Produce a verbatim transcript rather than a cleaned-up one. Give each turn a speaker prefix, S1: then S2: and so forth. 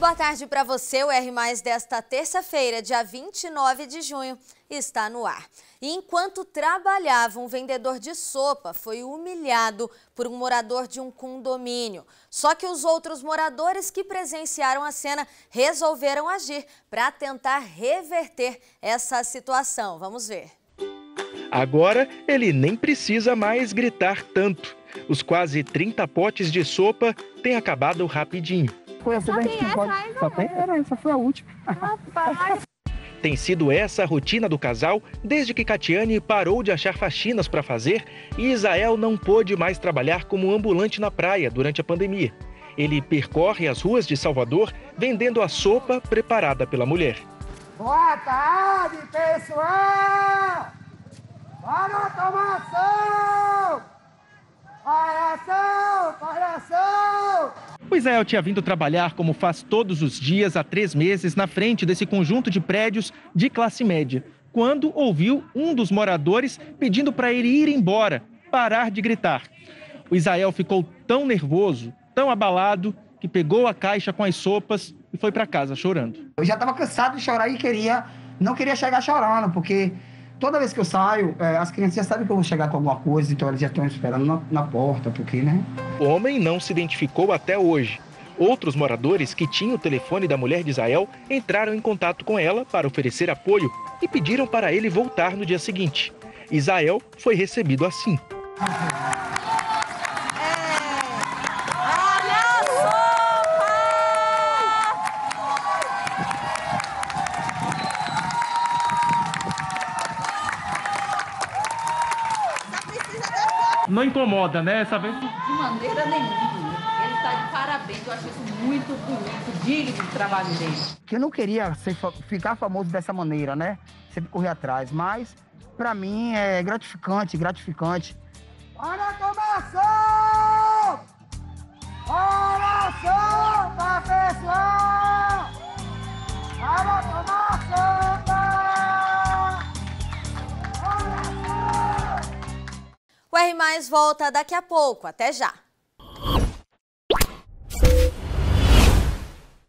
S1: boa tarde para você. O R mais desta terça-feira, dia vinte e nove de junho, está no ar. E enquanto trabalhava, um vendedor de sopa foi humilhado por um morador de um condomínio. Só que os outros moradores que presenciaram a cena resolveram agir para tentar reverter essa situação. Vamos ver.
S2: Agora, ele nem precisa mais gritar tanto. Os quase trinta potes de sopa têm acabado rapidinho.
S3: Só tem essa, pode... Só tem essa, essa foi a última. Rapaz.
S2: Tem sido essa a rotina do casal desde que Catiane parou de achar faxinas para fazer e Isael não pôde mais trabalhar como ambulante na praia durante a pandemia. Ele percorre as ruas de Salvador vendendo a sopa preparada pela mulher.
S3: Boa tarde, pessoal! Para a tomação! Palhação! Palhação!
S2: O Isael tinha vindo trabalhar como faz todos os dias há três meses na frente desse conjunto de prédios de classe média, quando ouviu um dos moradores pedindo para ele ir embora, parar de gritar. O Isael ficou tão nervoso, tão abalado, que pegou a caixa com as sopas e foi para casa chorando.
S3: Eu já estava cansado de chorar e queria, não queria chegar chorando, porque toda vez que eu saio, as crianças já sabem que eu vou chegar com alguma coisa, então eles já estão esperando na, na porta, porque, né?
S2: O homem não se identificou até hoje. Outros moradores que tinham o telefone da mulher de Isael entraram em contato com ela para oferecer apoio e pediram para ele voltar no dia seguinte. Isael foi recebido assim. Não incomoda, né? Essa vez...
S4: De maneira nenhuma. Ele está de parabéns. Eu acho isso muito bonito, digno do trabalho dele.
S3: Que eu não queria ser, ficar famoso dessa maneira, né? Sempre correr atrás. Mas, pra mim, é gratificante, gratificante. Olha a tomação! Olha a sopa, pessoal! Olha a tomação!
S1: O R mais volta daqui a pouco. Até já!